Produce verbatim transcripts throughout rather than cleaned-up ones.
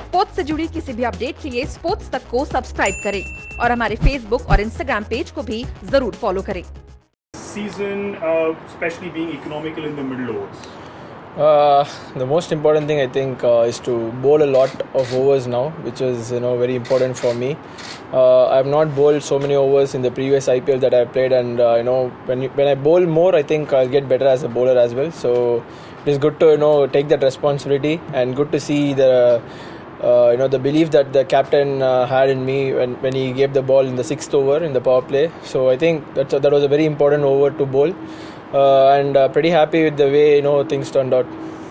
Sports से जुड़ी किसी भी अपडेट के लिए स्पोर्ट्स तक को सब्सक्राइब करें और हमारे फेसबुक और इंस्टाग्राम पेज को भी जरूर फॉलो करें। Season, uh, especially being economical in the middle overs? Uh, the most important thing I think uh, is to bowl a lot of overs now, which is you know very important for me. Uh, I have not bowled so many overs in the previous I P L that I have played, and uh, you know when you, when I bowl more, I think I'll get better as a bowler as well. So it is good to you know take that responsibility, and good to see the. Uh, you know the belief that the captain uh, had in me when, when he gave the ball in the sixth over in the power play. So I think that's a, that was a very important over to bowl, uh, and uh, pretty happy with the way you know things turned out.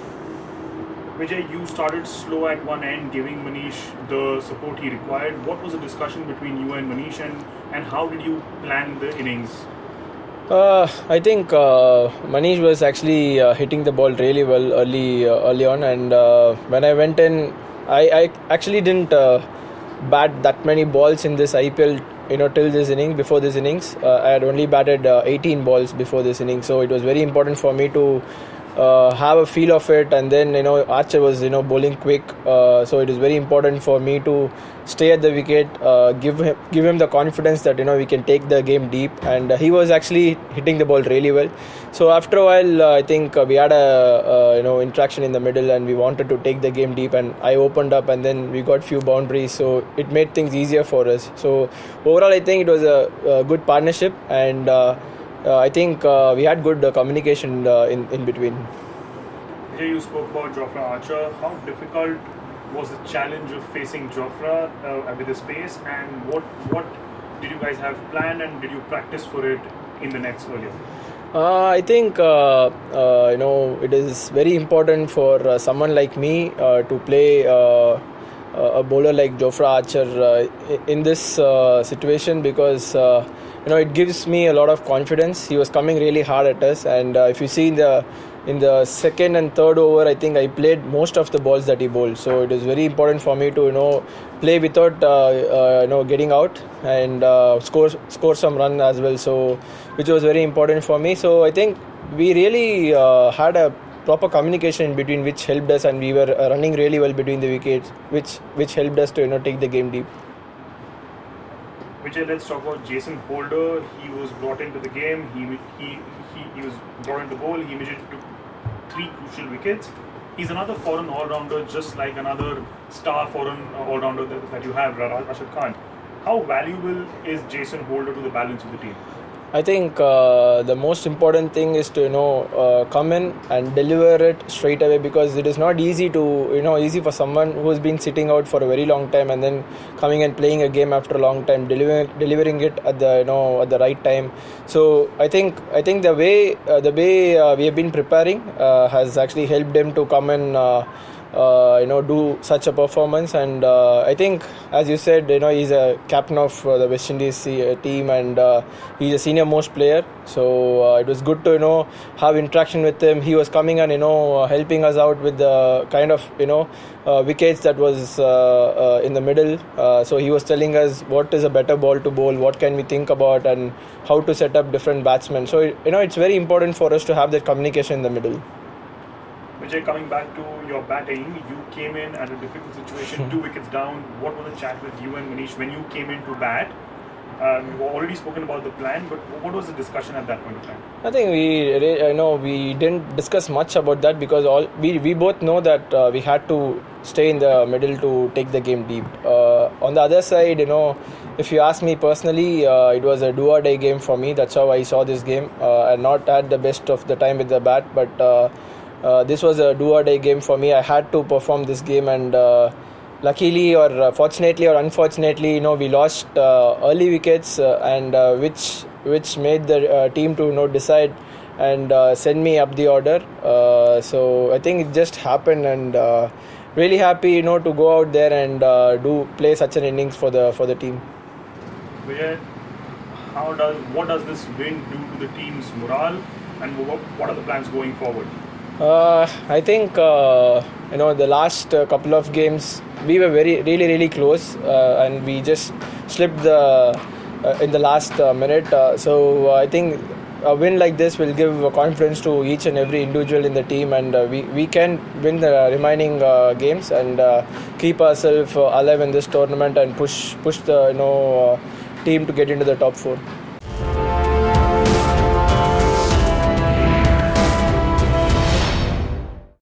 Vijay, you started slow at one end, giving Manish the support he required. What was the discussion between you and Manish, and, and how did you plan the innings? Uh, I think uh, Manish was actually uh, hitting the ball really well early uh, early on, and uh, when I went in, I, I actually didn't uh, bat that many balls in this I P L, you know, till this innings. Before this innings, uh, I had only batted uh, eighteen balls before this innings, so it was very important for me to uh, have a feel of it. And then you know, Archer was you know bowling quick, uh, so it is very important for me to stay at the wicket, uh, give him give him the confidence that you know we can take the game deep. And uh, he was actually hitting the ball really well. So after a while, uh, I think uh, we had a uh, you know interaction in the middle, and we wanted to take the game deep. And I opened up, and then we got few boundaries, so it made things easier for us. So overall, I think it was a, a good partnership, and uh, uh, I think uh, we had good uh, communication uh, in in between. Vijay, you spoke about Jofra Archer. How difficult was the challenge of facing Jofra uh, with the space, and what what did you guys have planned, and did you practice for it in the nets earlier? Uh, I think uh, uh, you know it is very important for uh, someone like me uh, to play uh, a bowler like Jofra Archer uh, in this uh, situation, because uh, you know it gives me a lot of confidence. He was coming really hard at us, and uh, if you see in the in the second and third over, I think I played most of the balls that he bowled. So it is very important for me to you know play without uh, uh, you know getting out, and uh, score score some run as well. So which was very important for me. So I think we really uh, had a proper communication in between, which helped us, and we were uh, running really well between the wickets, which which helped us to you know take the game deep. Vijay, let's talk about Jason Holder. He was brought into the game. He he he, he was brought into the bowl. He immediately took three crucial wickets. He's another foreign all-rounder, just like another star foreign all-rounder that, that you have, Rashid Khan. How valuable is Jason Holder to the balance of the team? I think uh, the most important thing is to you know uh, come in and deliver it straight away, because it is not easy to you know easy for someone who has been sitting out for a very long time and then coming and playing a game after a long time, delivering delivering it at the you know at the right time. So I think I think the way uh, the way uh, we have been preparing uh, has actually helped him to come and uh, Uh, you know, do such a performance. And uh, I think, as you said, you know, he's a captain of uh, the West Indies team, and uh, he's a senior most player. So uh, it was good to you know have interaction with him. He was coming and you know uh, helping us out with the kind of you know uh, wickets that was uh, uh, in the middle. Uh, so he was telling us what is a better ball to bowl, what can we think about, and how to set up different batsmen. So you know it's very important for us to have that communication in the middle. Vijay, coming back to your batting, you came in at a difficult situation, two wickets down. What was the chat with you and Manish when you came in to bat? Um, you've already spoken about the plan, but what was the discussion at that point of time? I think we, you know, we didn't discuss much about that, because all we, we both know that uh, we had to stay in the middle to take the game deep. Uh, on the other side, you know, if you ask me personally, uh, it was a do or die game for me. That's how I saw this game. Uh, I not had the best of the time with the bat, but uh, uh, this was a do or die game for me. I had to perform this game, and uh, luckily or uh, fortunately or unfortunately, you know, we lost uh, early wickets, uh, and uh, which which made the uh, team to you know decide and uh, send me up the order. Uh, so I think it just happened, and uh, really happy you know to go out there and uh, do play such an innings for the for the team. Vijay, how does what does this win do to the team's morale, and what, what are the plans going forward? Uh, I think uh, you know the last uh, couple of games we were very really really close, uh, and we just slipped the uh, in the last uh, minute. Uh, so uh, I think a win like this will give confidence to each and every individual in the team, and uh, we we can win the remaining uh, games and uh, keep ourselves uh, alive in this tournament and push push the you know uh, team to get into the top four.